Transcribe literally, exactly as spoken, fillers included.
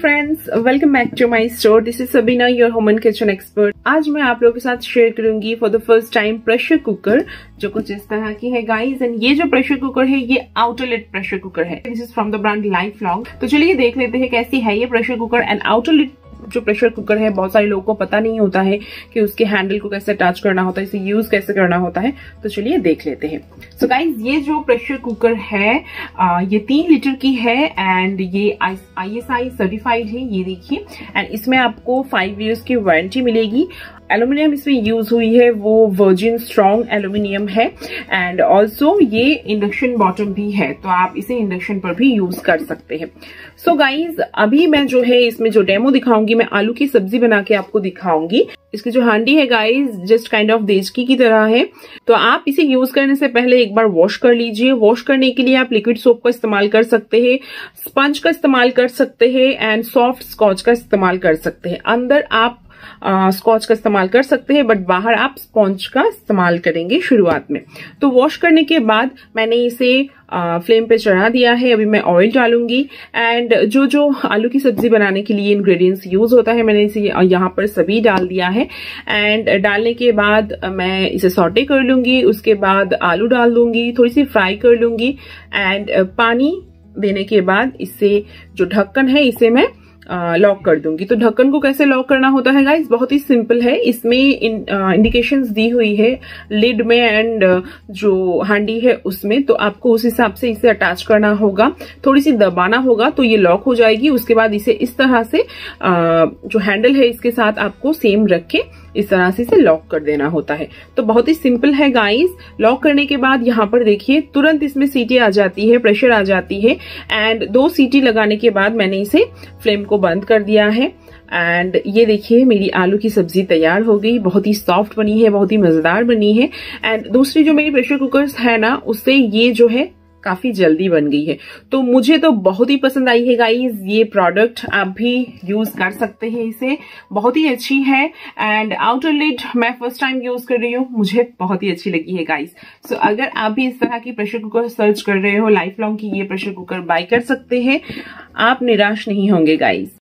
Friends, welcome back to my store. This is Sabina, your home and kitchen expert. आज मैं आप लोगों के साथ शेयर करूंगी for the first time pressure cooker, जो कुछ इस तरह की है गाइस। एंड ये जो प्रेशर कुकर है ये आउटर लिड प्रेशर कुकर है। This is from the brand Lifelong. तो चलिए देख लेते हैं कैसी है ये pressure cooker. And outer lid जो प्रेशर कुकर है, बहुत सारे लोगों को पता नहीं होता है कि उसके हैंडल को कैसे अटैच करना होता है, इसे यूज कैसे करना होता है। तो चलिए देख लेते हैं। सो so गाइज, ये जो प्रेशर कुकर है आ, ये तीन लीटर की है एंड ये आई एस आई सर्टिफाइड है। ये देखिए, एंड इसमें आपको फाइव इयर्स की वारंटी मिलेगी। एल्यूमिनियम इसमें यूज हुई है वो वर्जिन स्ट्रॉन्ग एल्यूमिनियम है। एंड ऑल्सो ये इंडक्शन बॉटम भी है, तो आप इसे इंडक्शन पर भी यूज कर सकते हैं। सो गाइज, अभी मैं जो है इसमें जो डेमो दिखाऊंगी, मैं आलू की सब्जी बना के आपको दिखाऊंगी। इसकी जो हांडी है गाइज, जस्ट काइंड ऑफ देचकी की तरह है। तो आप इसे यूज करने से पहले एक बार वॉश कर लीजिए। वॉश करने के लिए आप लिक्विड सोप का इस्तेमाल कर सकते हैं, स्पंज का इस्तेमाल कर सकते हैं एंड सॉफ्ट स्कॉच का इस्तेमाल कर सकते हैं। अंदर आप स्कॉच का इस्तेमाल कर सकते हैं, बट बाहर आप स्पॉन्ज का इस्तेमाल करेंगे शुरुआत में। तो वॉश करने के बाद मैंने इसे फ्लेम पे चढ़ा दिया है। अभी मैं ऑयल डालूंगी एंड जो जो आलू की सब्जी बनाने के लिए इंग्रेडिएंट्स यूज होता है, मैंने इसे यहाँ पर सभी डाल दिया है। एंड डालने के बाद मैं इसे सॉटे कर लूंगी। उसके बाद आलू डाल दूंगी, थोड़ी सी फ्राई कर लूंगी एंड पानी देने के बाद इसे जो ढक्कन है इसे मैं लॉक कर दूंगी। तो ढक्कन को कैसे लॉक करना होता है गाइस, बहुत ही सिंपल है। इसमें इन, इंडिकेशंस दी हुई है लिड में एंड जो हांडी है उसमें। तो आपको उस हिसाब से इसे अटैच करना होगा, थोड़ी सी दबाना होगा तो ये लॉक हो जाएगी। उसके बाद इसे इस तरह से आ, जो हैंडल है इसके साथ आपको सेम रख के इस तरह से इसे लॉक कर देना होता है। तो बहुत ही सिंपल है गाइस। लॉक करने के बाद यहाँ पर देखिए तुरंत इसमें सीटी आ जाती है, प्रेशर आ जाती है। एंड दो सीटी लगाने के बाद मैंने इसे फ्लेम को बंद कर दिया है। एंड ये देखिए मेरी आलू की सब्जी तैयार हो गई। बहुत ही सॉफ्ट बनी है, बहुत ही मजेदार बनी है। एंड दूसरी जो मेरी प्रेशर कुकर्स है ना, उससे ये जो है काफी जल्दी बन गई है। तो मुझे तो बहुत ही पसंद आई है गाइज ये प्रोडक्ट। आप भी यूज कर सकते हैं इसे, बहुत ही अच्छी है। एंड आउटर लिड मैं फर्स्ट टाइम यूज कर रही हूँ, मुझे बहुत ही अच्छी लगी है गाइज। सो so, अगर आप भी इस तरह की प्रेशर कुकर सर्च कर रहे हो, लाइफलॉन्ग की ये प्रेशर कुकर बाय कर सकते हैं। आप निराश नहीं होंगे गाइज।